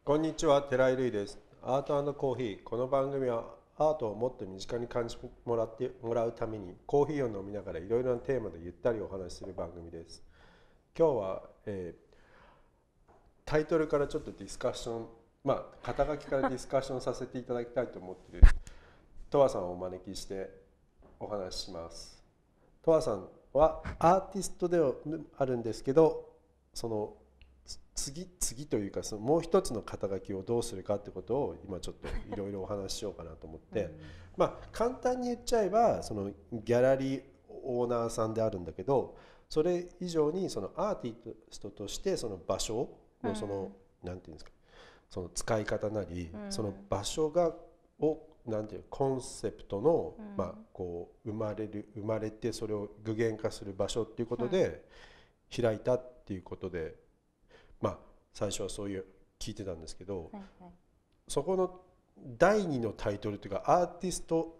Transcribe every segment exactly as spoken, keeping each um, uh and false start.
こんにちは、寺井瑠衣です。アート&コーヒー。この番組はアートをもっと身近に感じてもらってもらうためにコーヒーを飲みながらいろいろなテーマでゆったりお話しする番組です。今日は、えータイトルからちょっとディスカッション、まあ肩書きからディスカッションさせていただきたいと思っているトワさんをお招きしてお話しします。トワさんはアーティストではあるんですけど、その次次というかそのもう一つの肩書きをどうするかってことを今ちょっといろいろお話ししようかなと思って、まあ簡単に言っちゃえばそのギャラリーオーナーさんであるんだけど、それ以上にそのアーティストとしてその場所のそのなんていうんですか、その使い方なりその場所がをなんていうコンセプトのまあこう生まれる生まれてそれを具現化する場所っていうことで開いたっていうことで。まあ最初はそういう聞いてたんですけど、はいはい、そこのだいにのタイトルというかアーティスト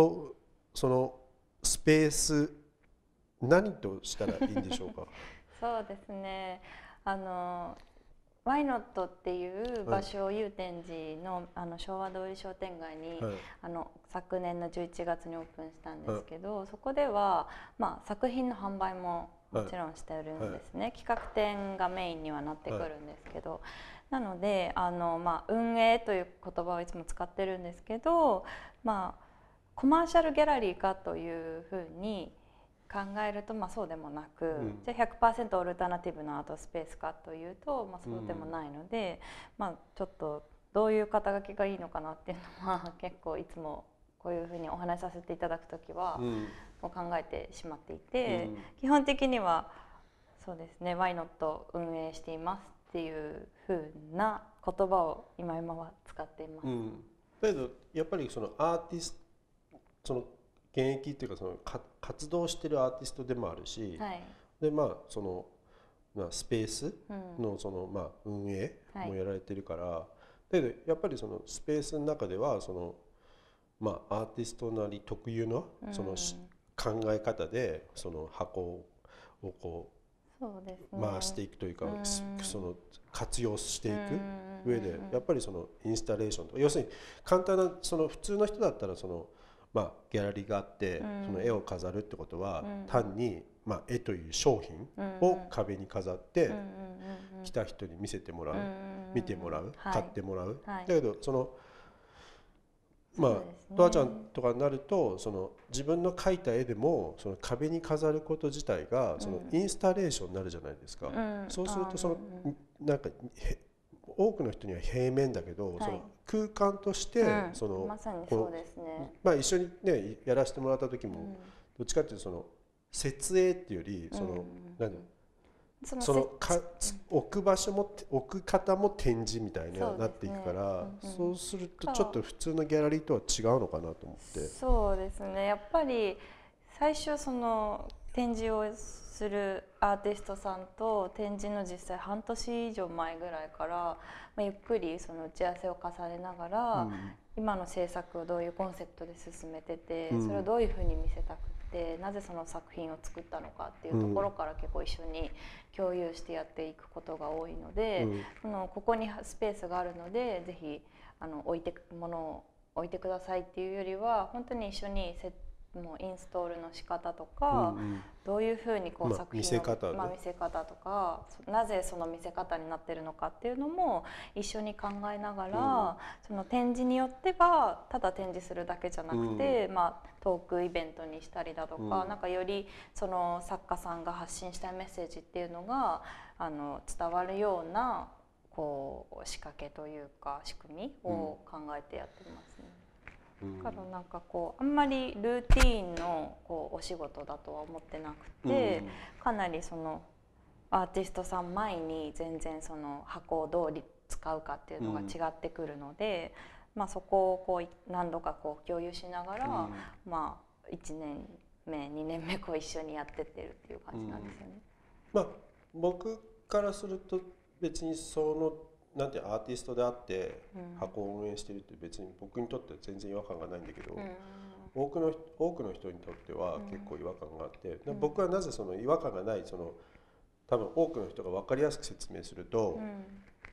&そのスペース何としたらいいんでしょうか。 そうですね、あのワイノットっていう場所を祐天寺 の,、はい、あの昭和通り商店街に、はい、あの昨年のじゅういちがつにオープンしたんですけど、はい、そこでは、まあ、作品の販売ももちろんしてるんですね、はい、企画展がメインにはなってくるんですけど、はい、なのであの、まあ、運営という言葉をいつも使ってるんですけど、まあ、コマーシャルギャラリーかというふうに考えると、まあ、そうでもなく、うん、じゃあ ひゃくパーセント オルタナティブなアートスペースかというと、まあ、そうでもないので、うん、まあ、ちょっとどういう肩書きがいいのかなっていうのは結構いつもこういうふうにお話しさせていただくときは、うん、考えてしまっていて、うん、基本的にはそうですね、ワイノット運営していますっていうふうな言葉を今今は使っています。うん、 だけどやっぱりそのアーティストその現役っていうかそのか活動してるアーティストでもあるし、はい、でまあその、まあ、スペースのその、まあ、運営もやられてるから、はい、だけどやっぱりそのスペースの中ではその、まあ、アーティストなり特有のその、うん、考え方でその箱をこうそうですね、 回していくというか、うん、その活用していく上でやっぱりそのインスタレーションとか要するに簡単なその普通の人だったらそのまあギャラリーがあってその絵を飾るってことは単にまあ絵という商品を壁に飾って来た人に見せてもらう、見てもらう、買ってもらう。だけどそのまあとわちゃんとかになるとその自分の描いた絵でもその壁に飾ること自体がそのインスタレーションになるじゃないですか、うん、そうするとそのなんか多くの人には平面だけど、はい、その空間として、うん、そのまさにそうですね、 まあ一緒にねやらせてもらった時も、うん、どっちかっていうとその設営っていうよりその、うん、何そのそのか置く場所も置く方も展示みたいになっていくから、そう、うんうん、そうするとちょっと普通のギャラリーとは違うのかなと思って。 そうですね、やっぱり最初その展示をするアーティストさんと展示の実際半年以上前ぐらいから、まあ、ゆっくりその打ち合わせを重ねながら、うん、今の制作をどういうコンセプトで進めてて、うん、それをどういうふうに見せたくてなぜその作品を作ったのかっていうところから結構一緒に共有してやっていくことが多いので、うん、のここにスペースがあるのでぜひあの置いてものを置いてくださいっていうよりは本当に一緒にセッもうインストールの仕方とか、うんうん、どういうふうにこう作品の、まあ見せ方ね、まあ、見せ方とかなぜその見せ方になってるのかっていうのも一緒に考えながら、うん、その展示によってはただ展示するだけじゃなくて、うんまあ、トークイベントにしたりだとか、うん、なんかよりその作家さんが発信したいメッセージっていうのがあの伝わるようなこう仕掛けというか仕組みを考えてやってますね。だからなんかこうあんまりルーティーンのこうお仕事だとは思ってなくて、うん、かなりそのアーティストさん前に全然その箱をどう使うかっていうのが違ってくるので、うんまあ、そこをこう何度かこう共有しながら、うんまあ、いちねんめにねんめこう一緒にやってってるっていう感じなんですよね。 うん、まあ僕からすると別にそのなんてアーティストであって箱を運営してるって別に僕にとっては全然違和感がないんだけど、うん、多くの多くの人にとっては結構違和感があって、うん、僕はなぜその違和感がないその多分多くの人が分かりやすく説明すると、うん、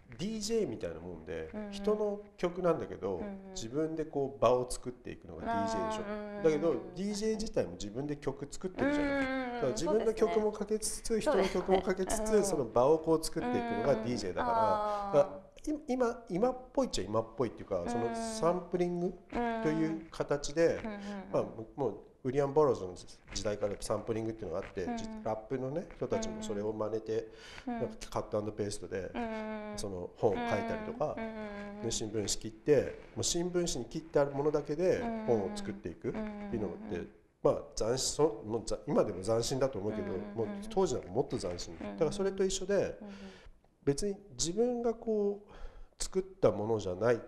ディージェー みたいなもんで、 うんうん人の曲なんだけど、 うんうん、 自分でこう場を作っていくのが ディージェー でしょ、 うんうん、 だけど ディージェー 自体も自分で曲作ってるじゃない、 うんうん、 だから自分の曲もかけつつ、人の曲もかけつつ、 ね、 その場をこう作っていくのが ディージェー だから、だから今今っぽいっちゃ今っぽいっていうか、そのサンプリングという形で、まあ、もうウィリアム・ボローズの時代からサンプリングっていうのがあって、ラップの、ね、人たちもそれを真似て、なんかカット&ペーストでその本を書いたりとか、で新聞紙切ってもう新聞紙に切ってあるものだけで本を作っていくっていうのって、まあ、斬新もう今でも斬新だと思うけど、もう当時なんかもっと斬新だからそれと一緒で、別に自分がこう作ったものじゃない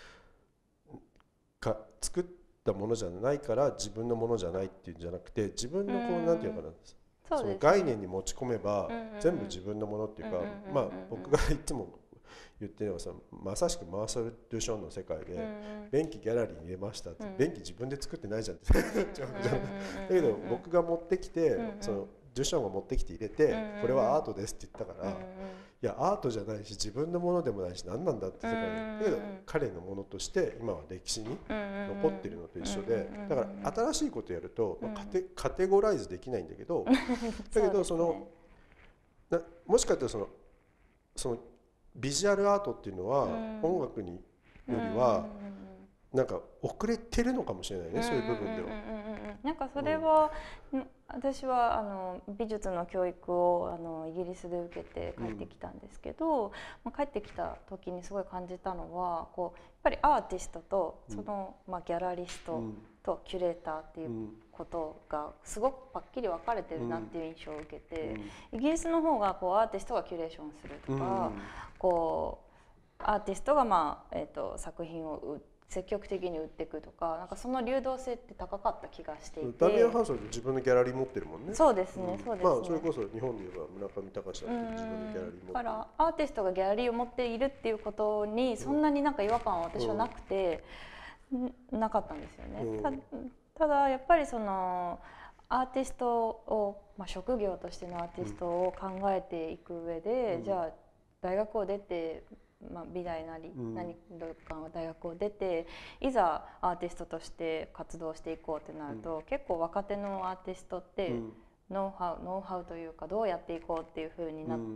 か作ったものじゃないから自分のものじゃないっていうんじゃなくて、自分のこうなんていうのかな、その概念に持ち込めば全部自分のものっていうか、まあ僕がいつも言ってるのはさ、まさしくマーサル・デュションの世界で便器ギャラリーに入れましたって、便器自分で作ってないじゃんってだけど僕が持ってきて、そのデュションが持ってきて入れて、これはアートですって言ったから、いやアートじゃないし自分のものでもないし何なんだって世界に、だけど彼のものとして今は歴史に残ってるのと一緒で、だから新しいことやると、まあ、カテカテゴライズできないんだけどだけどそのなもしかしたらそのそのビジュアルアートっていうのは音楽によりはなんか遅れてるのかもしれないね、そういう部分では。 なんかそれは、うん、私はあの美術の教育をあのイギリスで受けて帰ってきたんですけど、うん、まあ、帰ってきた時にすごい感じたのはこうやっぱりアーティストとその、まあ、ギャラリストとキュレーターっていうことがすごくパッキリ分かれてるなっていう印象を受けて、イギリスの方がこうアーティストがキュレーションするとか、こうアーティストが、まあえー、と作品を売って積極的に売っていくとか、なんかその流動性って高かった気がしていて。 ダミアン・ハーストは自分のギャラリー持ってるもんね。 そうですね、そうですね。 まあそれこそ日本で言えば村上隆だって自分のギャラリー持ってる。 だからアーティストがギャラリーを持っているっていうことにそんなになんか違和感は私はなくて、うん、なかったんですよね。うん、た, ただやっぱりそのアーティストを、まあ、職業としてのアーティストを考えていく上で、うん、じゃあ大学を出て。まあ、美大なり、うん、何かの大学を出ていざアーティストとして活動していこうってなると、うん、結構若手のアーティストってノウハウ、ノウハウというかどうやっていこうっていう風になって、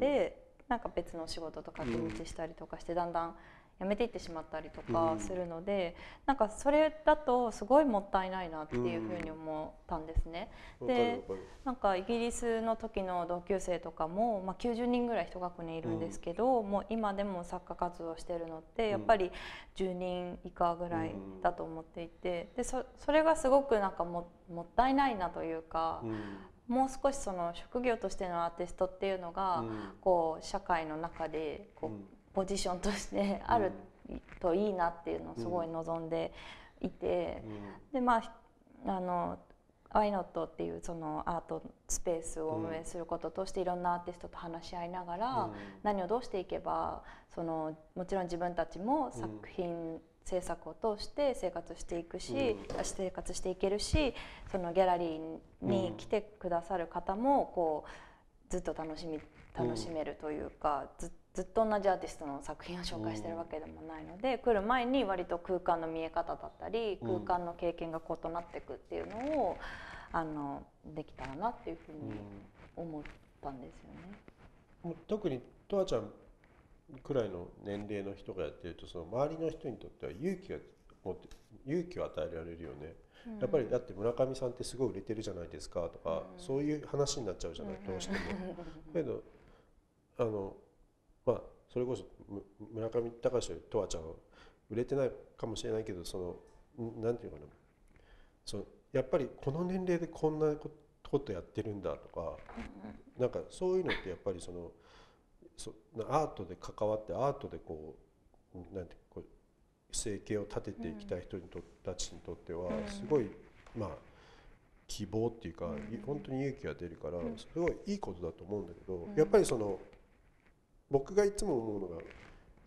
うん、なんか別の仕事と掛け持ちしたりとかしてだんだんやめていってしまったりとかするので、うん、なんかそれだとすごいもったいないなっていうふうに思ったんですね。うん、でなんかイギリスの時の同級生とかも、まあ、きゅうじゅうにんぐらい一学年いるんですけど、うん、もう今でも作家活動してるのってやっぱりじゅうにん以下ぐらいだと思っていて、で そ, それがすごくなんか も, もったいないなというか、うん、もう少しその職業としてのアーティストっていうのが、うん、こう社会の中でこう、うんポジションとしてあるといいなっていうのをすごい望んでいて、うん、でまああのアイノットっていうそのアートスペースを運営することとしていろんなアーティストと話し合いながら、うん、何をどうしていけばそのもちろん自分たちも作品制作を通して生活していくし、うん、生活していけるし、そのギャラリーに来てくださる方もこうずっと楽しみ楽しめるというか、ずっとずっと同じアーティストの作品を紹介してるわけでもないので、来る前に割と空間の見え方だったり空間の経験が異なっていくっていうのをあのできたらなっていうふうに思ったんですよね。 特にとわちゃんくらいの年齢の人がやってると、その周りの人にとっては勇気が持って勇気を与えられるよね。うん、やっぱりだって村上さんってすごい売れてるじゃないですかとか、うん、そういう話になっちゃうじゃない、どうしても。けどあのまあ、それこそ村上隆よりとわちゃんは売れてないかもしれないけど、そのなんていうかな、そのやっぱりこの年齢でこんなことやってるんだとか、なんかそういうのってやっぱりそのそアートで関わってアートでこうなんてこう生計を立てていきたい人にとたちにとってはすごいまあ希望っていうか本当に勇気が出るからすごいいいことだと思うんだけど、やっぱりその僕がいつも思うのが、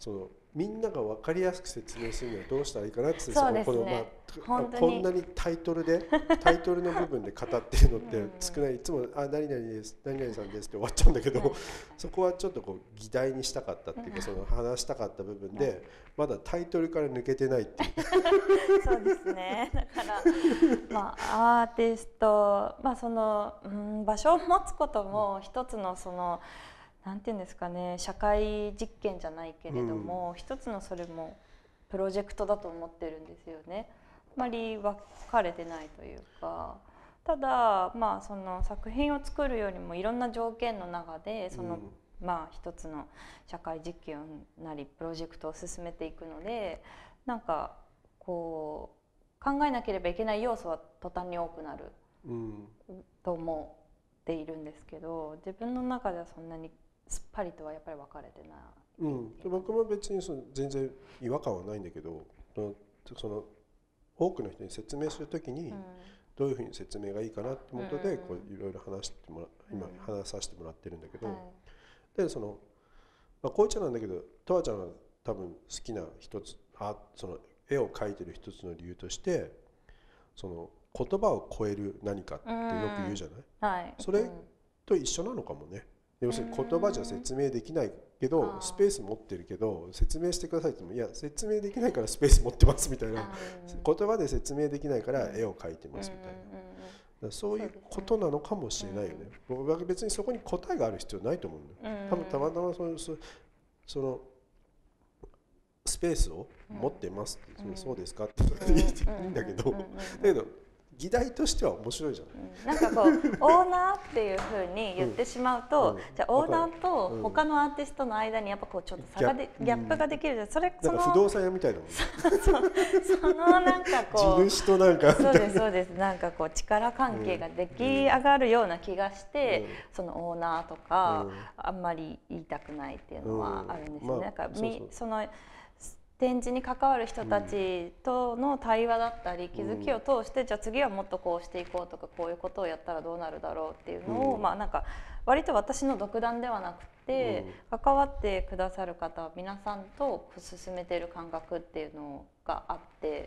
そのみんなが分かりやすく説明するにはどうしたらいいかなって、 そうですね、 この、まあ、 本当にこんなにタイトルでタイトルの部分で語ってるのって少ない、いつも「あ何々です何々さんです」って終わっちゃうんだけど、はい、そこはちょっとこう議題にしたかったっていうか、その話したかった部分でまだタイトルから抜けてないっていうそうですね。だからまあアーティスト、まあその、うん、場所を持つことも一つのそのなんていうんですかね、社会実験じゃないけれども、うん、一つのそれもプロジェクトだと思ってるんですよね。あまり分かれてないというか、ただまあその作品を作るよりもいろんな条件の中でその、うん、まあ一つの社会実験なりプロジェクトを進めていくので、なんかこう考えなければいけない要素は途端に多くなる、うん、と思っているんですけど、自分の中ではそんなにすっぱりとはやっぱり分かれてない。 うん、僕も別にその全然違和感はないんだけど、その多くの人に説明するときにどういうふうに説明がいいかなってことでこういろいろ話してもら今話させてもらってるんだけど、はい、でそのまあこういっちゃなんだけど、とわちゃんが多分好きな一つあその絵を描いてる一つの理由として、その言葉を超える何かってよく言うじゃない、はい、それと一緒なのかもね。要するに言葉じゃ説明できないけどスペース持ってるけど説明してくださいって言っても、いや説明できないからスペース持ってますみたいな、言葉で説明できないから絵を描いてますみたいな、そういうことなのかもしれないよね。僕は別にそこに答えがある必要ないと思うんだよ。多分たまたまそのそのスペースを持ってますって、そうですかって言っていいんだけど、だけど議題としては面白いじゃない、うん、なんかこうオーナーっていうふうに言ってしまうと、うん、じゃあオーナーと他のアーティストの間にやっぱこうちょっと差がでギャップができるじゃん。それその不動産屋みたいなもんね。 そのなんかこう地主となんかそうですそうです、なんかこう力関係が出来上がるような気がして、うん、そのオーナーとか、うん、あんまり言いたくないっていうのはあるんですよね。なんかみその展示に関わる人たちとの対話だったり気づきを通して、じゃあ次はもっとこうしていこうとか、こういうことをやったらどうなるだろうっていうのを、まあなんか割と私の独断ではなくて、関わってくださる方は皆さんと進めている感覚っていうのがあって、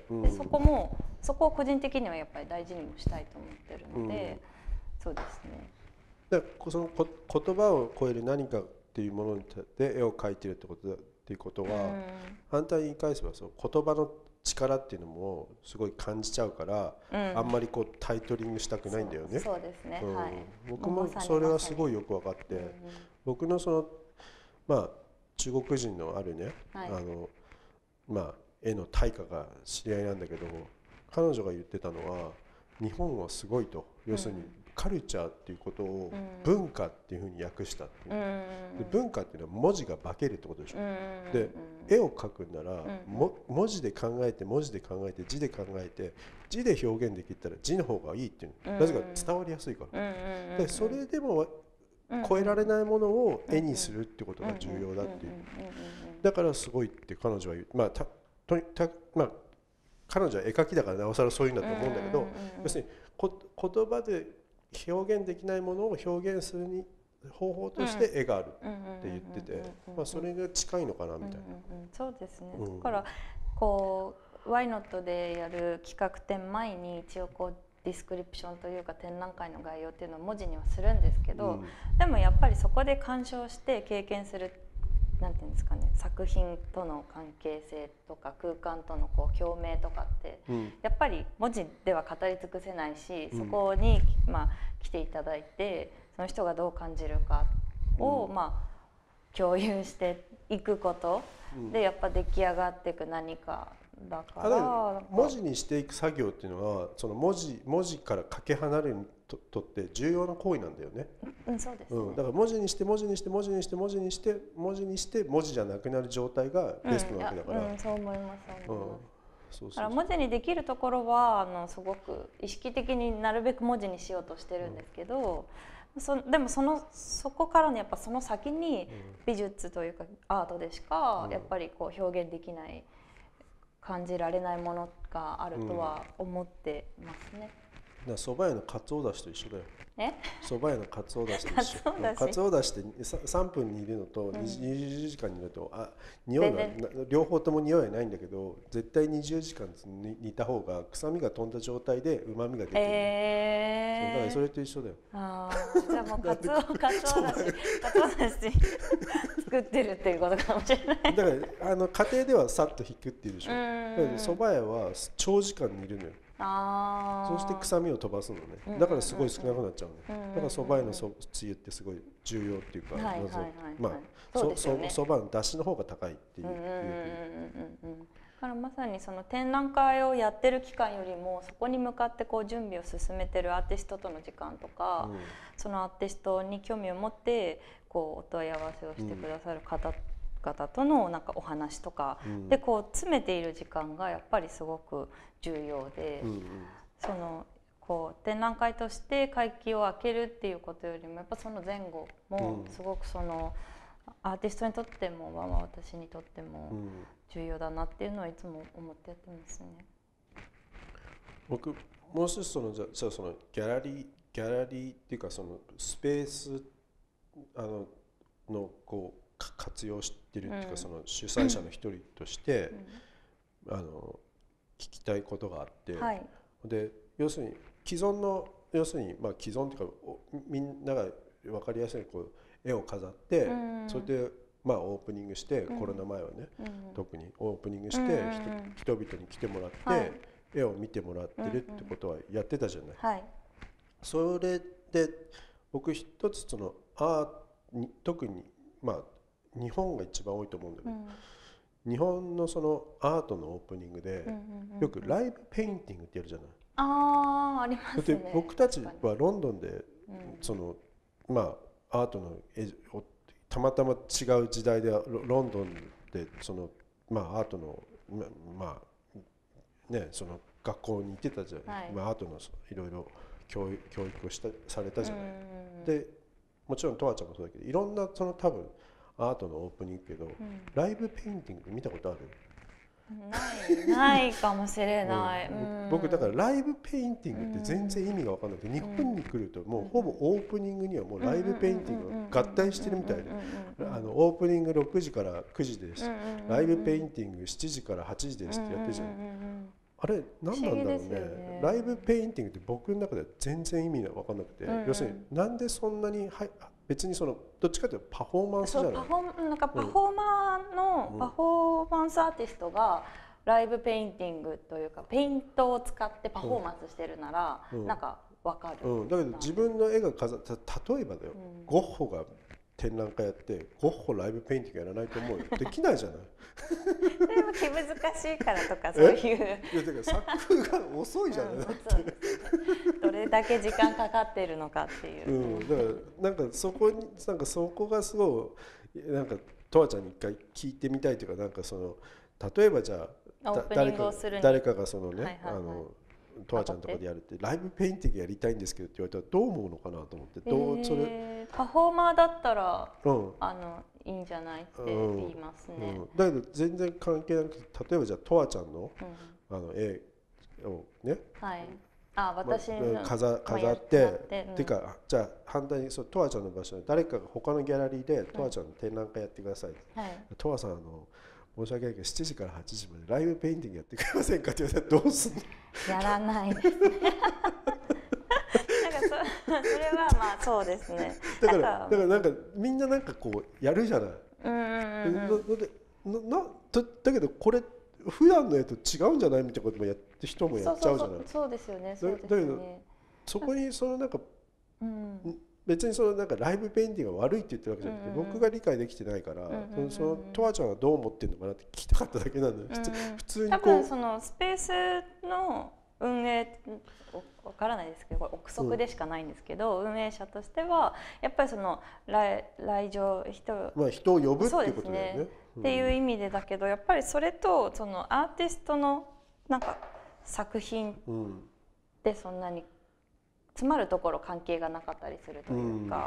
でそこもそこを個人的にはやっぱり大事にもしたいと思ってるので、そうですね。 だからそのこ言葉を超える何かっていうもので絵を描いてるってことだっていうことは、うん、反対に言い返せばそう言葉の力っていうのもすごい感じちゃうから、うん、あんまりこうタイトリングしたくないんだよね。 そう、そうですね、うん、はい、 僕もそれはすごいよく分かって、うん、僕のそのまあ中国人のあるね、はい、あのまあ絵の大家が知り合いなんだけど、彼女が言ってたのは日本はすごいと、要するに、うんカルチャーっていうことを文化っていうふうに訳したっていう、うん、で文化っていうのは文字が化けるってことでしょ、うん、で絵を描くなら、うん、も文字で考えて文字で考えて字で考えて字で表現できたら字の方がいいっていう、うん、なぜか伝わりやすいから、うん、でそれでも超えられないものを絵にするってことが重要だっていう、だからすごいって彼女は言う、まあたとにたまあ彼女は絵描きだからなおさらそういうんだと思うんだけど、要するにこ言葉で表現できないものを表現するに方法として絵があるって言ってて、まあそれが近いのかなみたいな。 そうですね。だからこうワイノットでやる企画展前に一応こうディスクリプションというか展覧会の概要っていうのを文字にはするんですけど、うん、でもやっぱりそこで鑑賞して経験するなんていうんですかね、作品との関係性とか空間とのこう共鳴とかって、うん、やっぱり文字では語り尽くせないし、そこに、まあ、来ていただいてその人がどう感じるかを、うん、まあ、共有していくことでやっぱ出来上がっていく何かだから、 文字にしていく作業っていうのはその文字文字からかけ離れるにととって重要な行為なんだよね。 うん、そうですね。うん、 だから文字にして文字にして文字にして文字にして文字にして文字じゃなくなる状態がベストなわけだから。 うん、うん、そう思います。そう思います。うん、そうそうそう。だから文字にできるところはあのすごく意識的になるべく文字にしようとしてるんですけど、うん、そでもそのそこからのやっぱその先に美術というかアートでしかやっぱりこう表現できない。感じられないものがあるとは思ってますね。 ら蕎麦屋のかつおだしと一緒だよ。 え蕎麦屋のかつおだしと一緒。 かつおだしかつおだしってささんぷん煮るのとうんにじゅうじかん煮ると、あ、匂いは全な両方とも匂いはないんだけど、絶対にじゅうじかん煮煮た方が臭みが飛んだ状態で旨味が出てる。そうだからえそれと一緒だよ。 あーじゃあもうかつおかつおだしかつおだし作ってるっていうことかもしれない。 だからあの家庭ではさっと引くっていうでしょ。 うだんけど蕎麦屋は長時間煮るのよ。 あそして臭みを飛ばすのね。だからすごい少なくなっちゃうね。だから蕎麦屋のそつゆってすごい重要っていうか、 はいはいはいはいまあそうですよねそばの出汁の方が高いっていう。 うんうんうんうんうんうんだからまさにその展覧会をやってる期間よりもそこに向かってこう準備を進めてるアーティストとの時間とか、 うんそのアーティストに興味を持ってこうお問い合わせをしてくださる方々とのなんかお話とか、 うんでこう詰めている時間がやっぱりすごく重要で、 うんうんそのこう展覧会として会期を開けるっていうことよりもやっぱその前後もうんすごくそのアーティストにとっても、まあまあ私にとってもうん重要だなっていうのはいつも思ってやってますね。 僕もう一つそのじゃじゃあそのギャラリーギャラリーっていうかそのスペースあののこうか活用してるっていうか、 うんその主催者の一人として、あの聞きたいことがあって、 はい、 で要するに既存の要するにまあ既存っていうかおみんなが分かりやすいこう絵を飾って、 うんそれでまあオープニングして、 うんコロナ前はね、 うん特にオープニングして、 うんうんうんひと人々に来てもらって、 はい絵を見てもらってるってことはやってたじゃない。 はいそれで僕一つそのアーに特にまあ日本が一番多いと思うんだけど、 うん日本のそのアートのオープニングで、 うんうんうんよくライブペインティングってやるじゃない。 あーありますでね。 僕たち確かはロンドンでにうんそのまあアートの絵をたまたま違う時代でロロンドンでそのまあアートのままあねその学校に行ってたじゃない、 はいまあアートのいろいろ教育教育をしたされたじゃない。 うんうんうんでもちろんとわちゃんもそうだけどいろんなその多分アートのオープニングけど、 うんライブペインティング見たことある？ ないないかもしれない。 うんうん僕だからライブペインティングって全然意味が分かんなくて、日本に来るともうほぼオープニングにはもうライブペインティングが合体してるみたいで、あのオープニングろくじからくじです、ライブペインティングしちじからはちじですってやってるじゃん。あれ何なんだろう不思議ですねよねライブペインティングって僕の中では全然意味が分かんなくて、 うんうん要するになんでそんなには別にそのどっちかというとパフォーマンスじゃない。 そうパフォーなんかパフォーマーの、 うんパフォーマンスアーティストがライブペインティングというかペイントを使ってパフォーマンスしてるなら、 うんなんかわかる、 うん、だけど自分の絵が飾った例えばだよ、 うんゴッホが展覧会やってゴッホライブペインティングやらないと思うよできないじゃない。 でも気難しいからとかそういういやだから作風が遅いじゃない、 うんだってそうですねどれだけ時間かかってるのかっていう、 うん、だからなんかそこになんかそこがすごいなんかとわちゃんに一回聞いてみたいというかなんかその例えばじゃあだオープニングをするに誰か誰かがそのね、 はいはいはいあのとわちゃんとかでやるってライブペインティングやりたいんですけどって言われたらどう思うのかなと思ってどうそれ、 えーパフォーマーだったらうんあのいいんじゃないって言いますね、 うん、だけど全然関係なくて例えばじゃあとわちゃんのうんあの絵をねはいあま私の、 飾飾まあって、 やってうんてかじゃあ反対にそうとわちゃんの場所で誰かが他のギャラリーでとわちゃんの展覧会やってください、 はいとわさんあの申し訳ないけどしちじからはちじまでライブペインティングやってくれませんかって言われたらどうすんの？ やらないですねなんかそそれはまあそうですねだからなんだからなんかみんななんかこうやるじゃない。 うんうんうんななでななだだけどこれ普段の絵と違うんじゃないみたいなこともやって人もやっちゃうじゃない。 そうそうそうそうですよねそうですよだけどねそこにそのなんかうん別にそのなんかライブペインティングが悪いって言ってるわけじゃなくて、 うんうんうん僕が理解できてないから、 んうんうんそのとわちゃんはどう思ってるのかなって聞きたかっただけなんだよ、普通うんうん普通に多こう分そのスペースの運営わからないですけどこれ憶測でしかないんですけど、運営者としてはやっぱりその来来場人まあ人を呼ぶってそうですいうことだよね。 ねっていう意味でだけどやっぱりそれとそのアーティストのなんか作品うんうんでそんなに詰まるところ関係がなかったりするというか、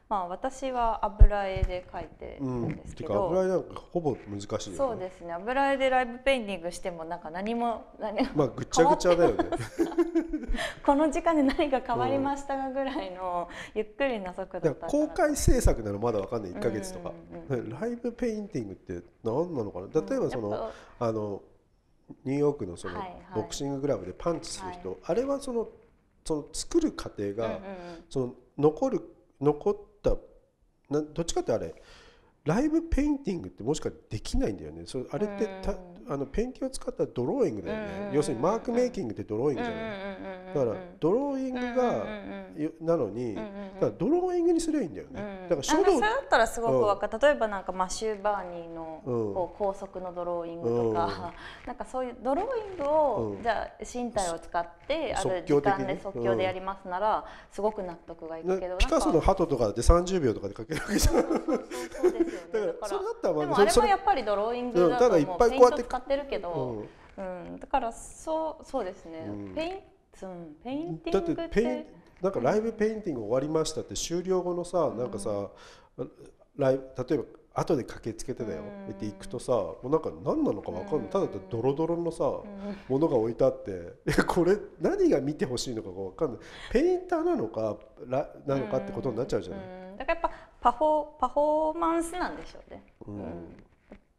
まあ私は油絵で描いてるんですけど、 うん、てか油絵なんかほぼ難しいよね。 そうですね、油絵でライブペインティングしてもなんか何も何もまあぐちゃぐちゃだよねこの時間で何か変わりましたがぐらいのゆっくりな速度だったから、 公開制作ならまだわかんないいっかげつとか、 うんうんうん、 ライブペインティングって何なのかな。例えばその、うん、あのニューヨークのそのボクシンググラブでパンチする人、はいはい、あれはそのその作る過程が、うんうんうん、その残る残ったなどっちかってあれライブペインティングってもしかできないんだよね。それあれってたあのペンキを使ったドローイングだよね。要するにマークメイキングってドローイングじゃない。だからドローイングがなのに、だからドローイングにすればいいんだよね。だから書道それだったらすごくわかる。例えばなんかマシュー・バーニーのこう高速のドローイングとか、なんかそういうドローイングをじゃあ身体を使ってある時間で即興でやりますならすごく納得がいくけど、 ピカソの鳩とかでさんじゅうびょうとかで描けるわけじゃん。そうですよね。だからそれだったらまあでもあれはやっぱりドローイングだともうペイント使ってるけど、うん、だからそうそうですね。うん、ペインペインティングってだってペインなんかライブペインティング終わりましたって終了後のさ、なんかさ、ライブ例えば後で駆けつけてだよって行くとさ、もうなんか何なのか分かんない。ただドロドロのさものが置いてあって、これ何が見てほしいのかが分かんない。ペインターなのかラなのかってことになっちゃうじゃない。 だからやっぱパフォパフォーマンスなんでしょうね。うん、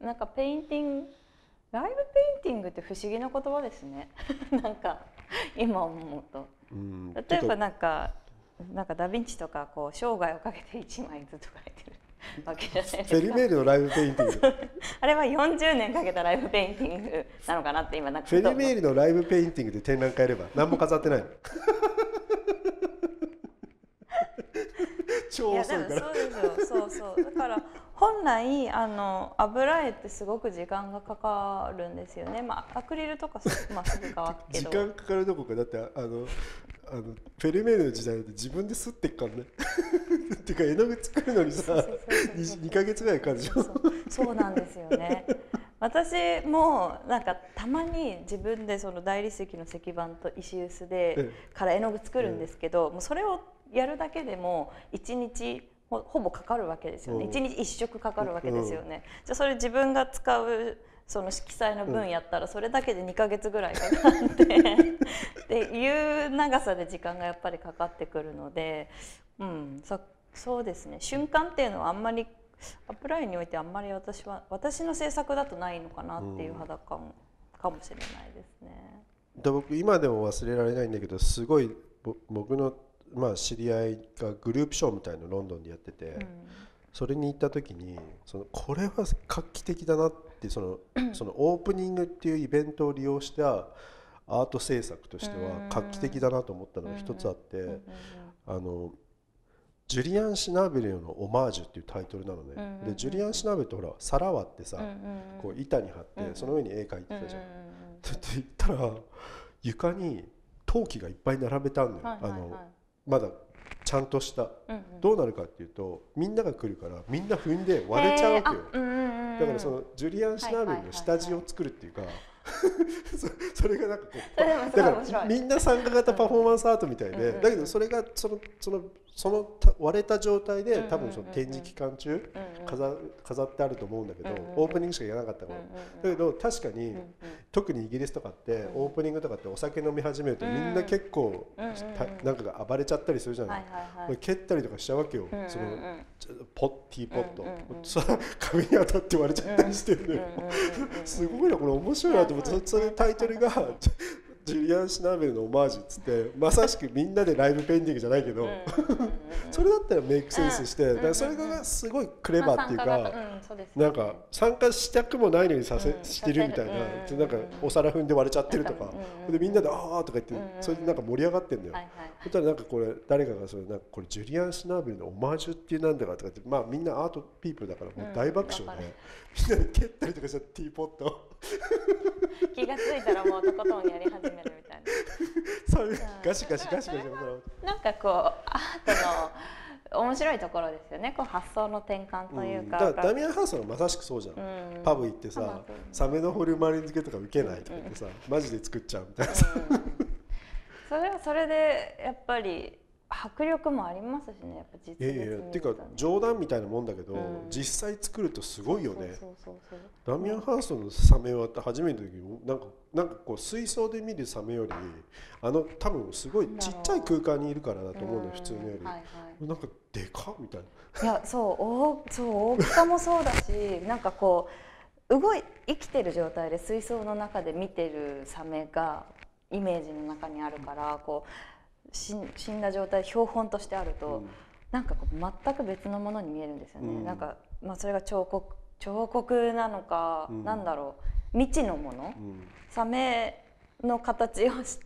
なんかペインティングライブペインティングって不思議な言葉ですね。なんか今思うと、うん、例えばなんかなんかダヴィンチとかこう生涯をかけていちまいずつ描いてるわけじゃないですか。 フェルメールのライブペインティングあれはよんじゅうねんかけたライブペインティングなのかなって今なんかフェルメールのライブペインティングで展覧会やれば何も飾ってないの。超遅いから。いやでもそうですよ。そうそう。だから本来あの油絵ってすごく時間がかかるんですよね。まあアクリルとかまあすぐ乾くけど。 時間かかるどこかだってあのあのフェルメールの時代って自分で刷ってっからね。っていうか絵の具作るのにさにかげつぐらいかかるでしょ。 そうなんですよね。私もなんかたまに自分でその大理石の石板と石臼でから絵の具作るんですけど、もうそれをやるだけでもいちにち ほ, ほぼかかるわけですよね。いちにちいっしょくかかるわけですよね。じゃあそれ自分が使うその色彩の分やったらそれだけでにかげつぐらいかかってっていう長さで時間がやっぱりかかってくるので、うん、そ, そうですね。瞬間っていうのはあんまり油絵においてあんまり私は私の制作だとないのかなっていう肌感かもしれないですね。 で僕今でも忘れられないんだけど、すごい僕のまあ知り合いがグループショーみたいなのロンドンでやってて、うん、それに行った時にそのこれは画期的だなってそのそのオープニングっていうイベントを利用したアート制作としては画期的だなと思ったのが一つあって、あのジュリアン・シナーベルのオマージュっていうタイトルなのね。うんうんうん、でジュリアン・シナーベルってほら皿割ってさ、うんうんうん、こう板に貼ってその上に絵描いてたじゃん。って言ったら床に陶器がいっぱい並べたんだよ。はいはいはい、あのまだちゃんとした、うんうん、どうなるかっていうとみんなが来るからみんな踏んで割れちゃうわけよ。うんうんうん、だからそのジュリアン・シナーベルの下地を作るっていうか、そ, それがなんかこうだからみんな参加型パフォーマンスアートみたいで、うんうん、だけどそれがそのそのその割れた状態で多分その展示期間中、うんうん、飾, 飾ってあると思うんだけど、うんうん、オープニングしかやらなかったから、うんうん、だけど確かに、うんうん、特にイギリスとかってオープニングとかってお酒飲み始めるとみんな結構、うんうん、なんかが暴れちゃったりするじゃない、はいはいはい、蹴ったりとかしちゃうわけよ、うんうん、そのポッティーポット、うんうんうん、壁に当たって割れちゃったりしてるのよ。すごいなこれ面白いなと思って、それタイトルがジュリアン・シナーベルのオマージュっつってまさしくみんなでライブペインティングじゃないけどそれだったらメイクセンスして、だからそれがすごいクレバーっていうか、なんか参加したくもないのにさせしてるみたいな、なんかお皿踏んで割れちゃってるとかでみんなで「ああ」とか言ってそれでなんか盛り上がってんだよ。そしたらなんかこれ誰かがそれなんかこれジュリアン・シナーベルのオマージュっていうなんだかとかって、まあみんなアートピープルだからもう大爆笑でみんなで蹴ったりとかしたティーポット気がついたらもうとことんやり始めるみたいな。 そういうガシガシガシガシ。 なんかこうアートの面白いところですよね。こう発想の転換というか。 うん、だからダミアン・ハーストはまさしくそうじゃん。うん、パブ行ってさ、サメのホルマリン漬けとか受けないとか言ってさ、うん、マジで作っちゃうみたいなさ。 うん、それはそれでやっぱり迫力もありますしね、やっぱ実物いやいやいや、 見るとね。 っていうか冗談みたいなもんだけど、 うん実際作るとすごいよね。 そうそうそうそうダミアン・ハーストのサメは初めての時なんかなんかこう水槽で見るサメよりあの多分すごいちっちゃい空間にいるからだと思うのよ、普通のより、 はいはい、 なんかでかっみたいな。 いやそう大そう大きさもそうだし、なんかこう動い生きてる状態で水槽の中で見てるサメがイメージの中にあるから、こう死死んだ状態標本としてあると、うん、なんかこう全く別のものに見えるんですよね、うん、なんか、まあ、それが彫刻彫刻なのか、うん、なんだろう未知のもの、うん、サメの形をして、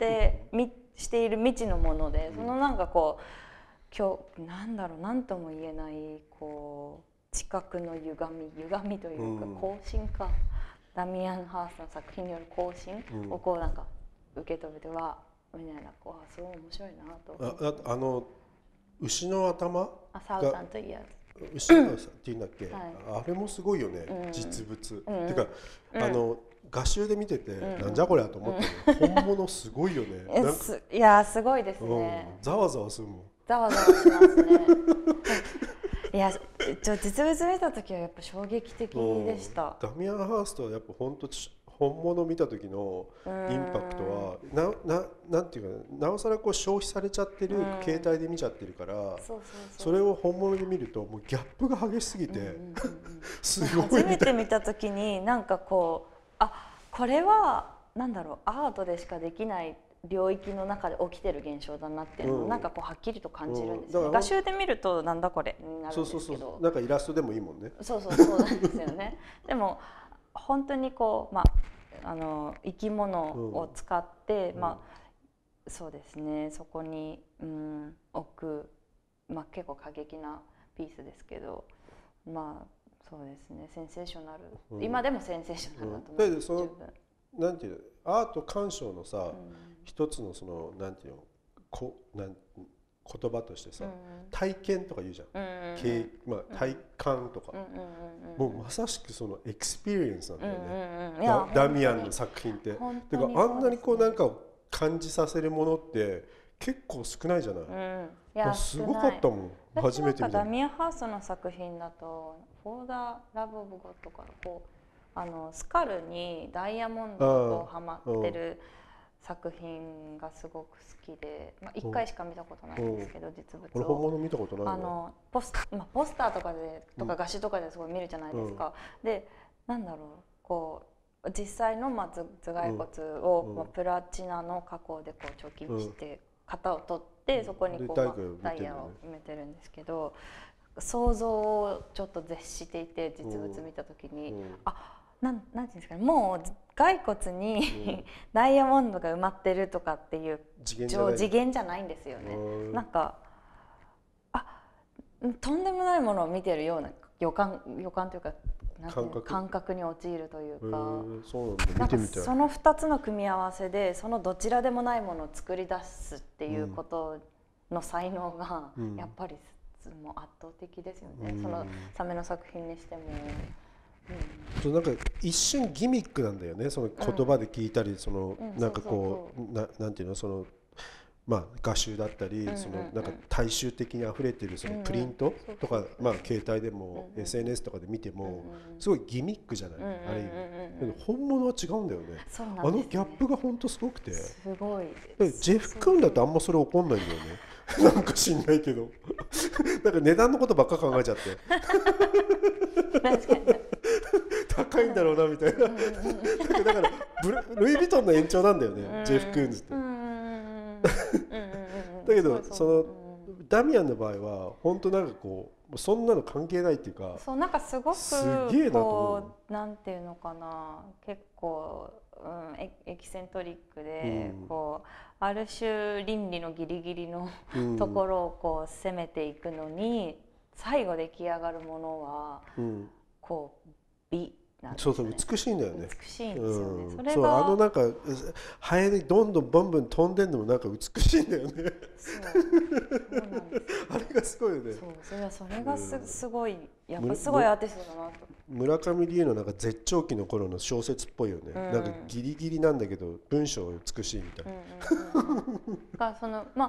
うん、している未知のもので、そのなんかこう今日なんだろう何とも言えないこう知覚の歪み歪みというか更新か、ダミアン・ハーストの作品による更新をこうなんか受け止めてはみたいな、こうすごい面白いなと。 ああの牛の頭あサウザンといや牛のっていうんだっけ、 はい、 あれもすごいよね、うん、実物、うん、てか、うん、あの画集で見てて、うん、なんじゃこりゃと思って、うん、本物すごいよね。なんかいやすごいですね、 うん、ざわざわするもん。 ざわざわしますねいやちょ実物見た時はやっぱ衝撃的でした。 ダミアン・ハーストはやっぱ本当本物見た時のインパクトはなななんていうかなおさらこう消費されちゃってる携帯で見ちゃってるから、それを本物で見るともうギャップが激しすぎてすごい。 初めて見た時になんかこうあこれはなんだろうアートでしかできない領域の中で起きてる現象だなっていうのを、うん、なんかこうはっきりと感じるんですね、うん、画集で見るとなんだこれになるんですけど、 そうそうそう、なんかイラストでもいいもんね。 そうそうそうなんですよねでも本当にこう、まあ、あの生き物を使って、うん、まあ、そうですねそこに、うん、置く、まあ、結構過激なピースですけど、まあそうですねセンセーショナル、うん、今でもセンセーショナルだと思う、うん、 そのなんていうアート鑑賞のさ、うん、一つのそのなんていうのこなん言葉としてさ、うん、体験とか言うじゃん、うんまあ、体感とか、うん、もうまさしくそのエクスペリエンスなんだよね、うんうん、ダ, ダミアンの作品って。だからあんなにこうなんか感じさせるものって結構少ないじゃない、うん、いやすごかったもん初めて見た。 ダミアン・ハーストの作品だと「フォー・ダ・ラブ・オブ・ゴッド」からこうあのスカルにダイヤモンドがはまってる作品がすごく好きで、まあ、いっかいしか見たことないんですけど、実物を。 俺本物見たことない。 あのポス、まあ、ポスターとかでとか画集とかですごい見るじゃないですか、うん、でなんだろうこう実際の、まあ、頭蓋骨を、うんまあ、プラチナの加工でこう貯金して型を取ってそこにこう、まあ、ダイヤを埋めてるんですけど、想像をちょっと絶していて実物見た時に、うん、あなんなんていうんですかね、もう骸骨に、うん、ダイヤモンドが埋まってるとかっていう次元じゃないんですよね。なんかあとんでもないものを見てるような予感予感というかなんていう感覚感覚に陥るというか、 そうなんだ、見てみたい。 そのふたつの組み合わせでそのどちらでもないものを作り出すっていうことの才能がやっぱりもう圧倒的ですよね、うん、そのサメの作品にしても。 うん、なんか一瞬ギミックなんだよね、その言葉で聞いたり、うん、そのなんかこうななんていうのそのまあ画集だったり、うんうんうん、そのなんか大衆的に溢れてるそのプリントとか、うんうん、まあ携帯でも、うんうん、エスエヌエス とかで見てもすごいギミックじゃない、うんうん、ある意味。本物は違うんだよね。 そうなんですね。 あのギャップが本当すごくて。 すごい。 ジェフ君だとあんまそれ起こんないんだよね。なんか知んないけど、なんか値段のことばっか考えちゃって。 確かに。 高いんだろうなみたいな。だからブルイ・ヴィトンの延長なんだよね、ジェフ・クーンズって。だけどそのダミアンの場合は本当なんかこうそんなの関係ないっていうか、 そうなんかすごくすげえなと思う。なんていうのかな、結構、うん、エ, エキセントリックで、うん、こうある種倫理のギリギリの、うん、ところをこう攻めていくのに最後出来上がるものは、うん、こう美。 そうそう美しいんだよね。 美しいんですよね。 うん、 それがそうあのなんかハエにどんどんボンボン飛んでんのもなんか美しいんだよね。そうそうなんです。あれがすごいよね。 そうそれはそれが す,、うん、すごいやっぱすごいアーティストだなと。 村上龍のなんか絶頂期の頃の小説っぽいよね。うん、なんかギリギリなんだけど文章美しいみたいな。 うんうんうんうん、がそのまあ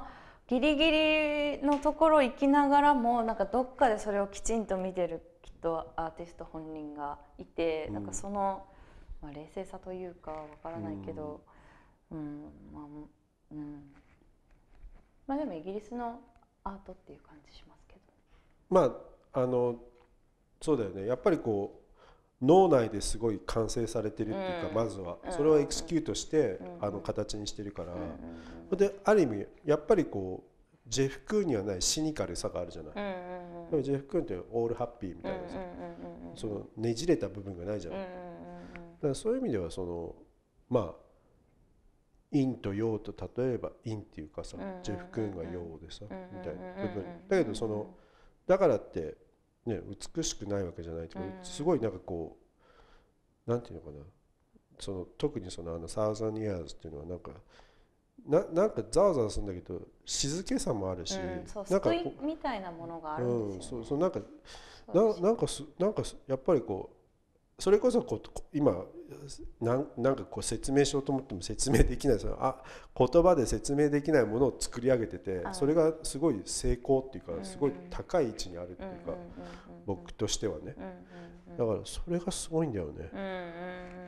ギリギリのところ行きながらもなんかどっかでそれをきちんと見てるきっとアーティスト本人がいて、うん、なんかその、まあ、冷静さというかわからないけど、うん、うん、まあ、うん、まあでもイギリスのアートっていう感じしますけど。 まああのそうだよね。やっぱりこう脳内ですごい完成されてるっていうか、うん、まずはそれをエクスキュートして、うん、あの形にしてるから、うん、である意味やっぱりこうジェフ・クーンにはないシニカルさがあるじゃない、うんうんうん、でもジェフ・クーンってオールハッピーみたいな、うんうんうんうん、そのねじれた部分がないじゃない、うんうんうん、だからそういう意味ではそのまあ陰と陽と例えば陰っていうかさ、うんうんうんうん、ジェフ・クーンが陽でさ、うんうんうん、みたいな部分だけどそのだからってね美しくないわけじゃないというか、うん、すごいなんかこうなんていうのかな、その特にそのあのサウザン・イヤーズっていうのはなんかな, なんかざわざわするんだけど静けさもあるし、うん、 そう救いみたいなものがあるんですよね、うん、そうそうなんかな, なんかすなんかやっぱりこうそれこそこう今な ん, なんかこう説明しようと思っても説明できない、そのあ言葉で説明できないものを作り上げてて、うん、それがすごい成功っていうか、うん、すごい高い位置にあるっていうか、うん、僕としてはね、うん、だからそれがすごいんだよね、うんうんうんうん、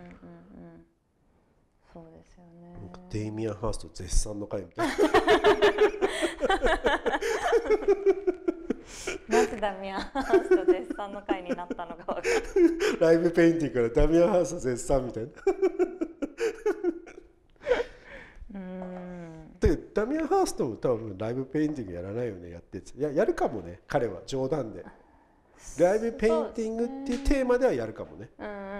そうですよね。 デイミアン・ハースト絶賛の回みたいななんでダミアン・ハースト絶賛の回になったのか分かるライブペインティングからダミアン・ハースト絶賛みたいなうーんでダミアン・ハーストも多分ライブペインティングやらないよね、やってて、いややるかもね、彼は冗談でライブペインティングっていうテーマではやるかもね。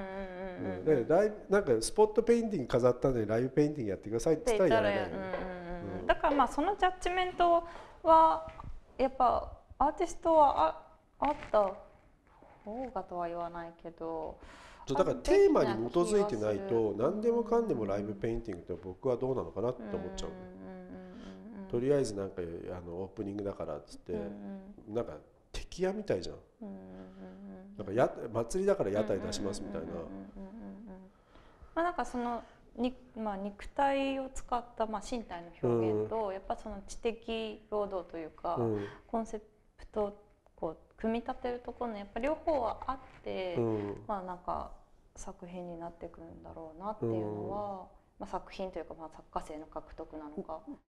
なんかスポットペインティング飾ったのにライブペインティングやってくださいって言ったらやらないよね、 うんうん、だからまあそのジャッジメントはやっぱアーティストは あ, あった方がとは言わないけど、 だからテーマに基づいてないと何でもかんでもライブペインティングって僕はどうなのかなって思っちゃう、うん、とりあえずなんかあのオープニングだからっつって、うん、なんか敵屋みたいじゃん、なんかや祭りだから屋台出しますみたいな、 まあなんかそのに、まあ、肉体を使った、まあ、身体の表現と、うん、やっぱその知的労働というか、うん、コンセプトをこう組み立てるところのやっぱ両方はあって、うん、まあなんか作品になってくるんだろうなっていうのは、うん、まあ、作品というかまあ作家性の獲得なのか。